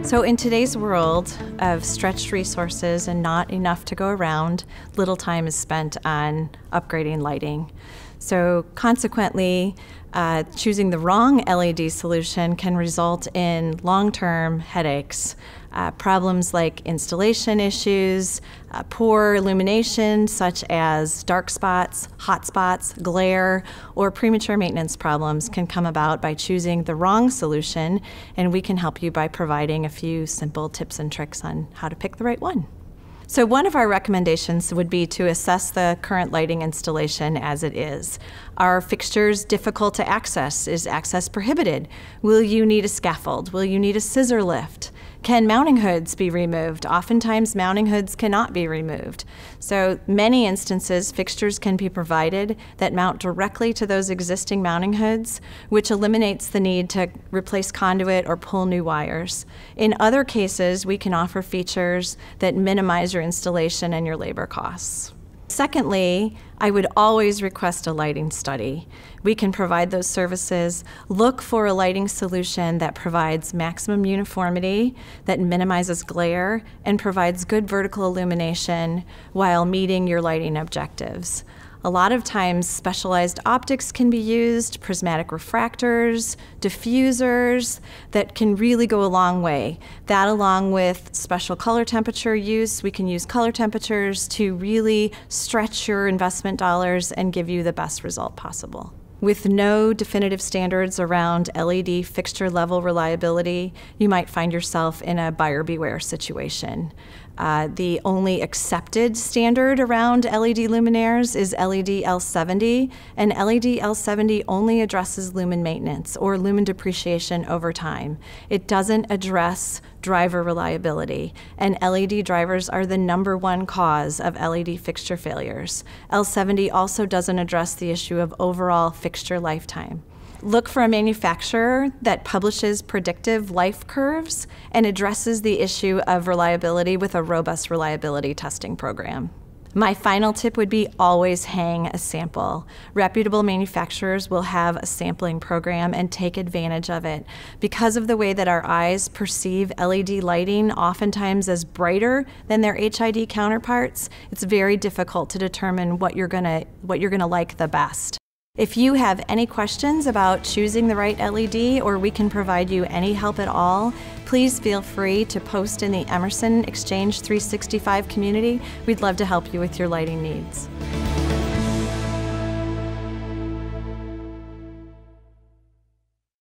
So in today's world of stretched resources and not enough to go around, little time is spent on upgrading lighting. So consequently, choosing the wrong LED solution can result in long-term headaches. Problems like installation issues, poor illumination such as dark spots, hot spots, glare, or premature maintenance problems can come about by choosing the wrong solution, and we can help you by providing a few simple tips and tricks on how to pick the right one. So one of our recommendations would be to assess the current lighting installation as it is. Are fixtures difficult to access? Is access prohibited? Will you need a scaffold? Will you need a scissor lift? Can mounting hoods be removed? Oftentimes mounting hoods cannot be removed. So many instances, fixtures can be provided that mount directly to those existing mounting hoods, which eliminates the need to replace conduit or pull new wires. In other cases, we can offer features that minimize your installation and your labor costs. Secondly, I would always request a lighting study. We can provide those services. Look for a lighting solution that provides maximum uniformity, that minimizes glare, and provides good vertical illumination while meeting your lighting objectives. A lot of times, specialized optics can be used, prismatic refractors, diffusers, that can really go a long way. That, along with special color temperature use, we can use color temperatures to really stretch your investment dollars and give you the best result possible. With no definitive standards around LED fixture level reliability, you might find yourself in a buyer beware situation. The only accepted standard around LED luminaires is LED L70, and LED L70 only addresses lumen maintenance or lumen depreciation over time. It doesn't address driver reliability, and LED drivers are the #1 cause of LED fixture failures. L70 also doesn't address the issue of overall fixture lifetime. Look for a manufacturer that publishes predictive life curves and addresses the issue of reliability with a robust reliability testing program. My final tip would be always hang a sample. Reputable manufacturers will have a sampling program and take advantage of it. Because of the way that our eyes perceive LED lighting oftentimes as brighter than their HID counterparts, it's very difficult to determine what you're gonna like the best. If you have any questions about choosing the right LED, or we can provide you any help at all, please feel free to post in the Emerson Exchange 365 community. We'd love to help you with your lighting needs.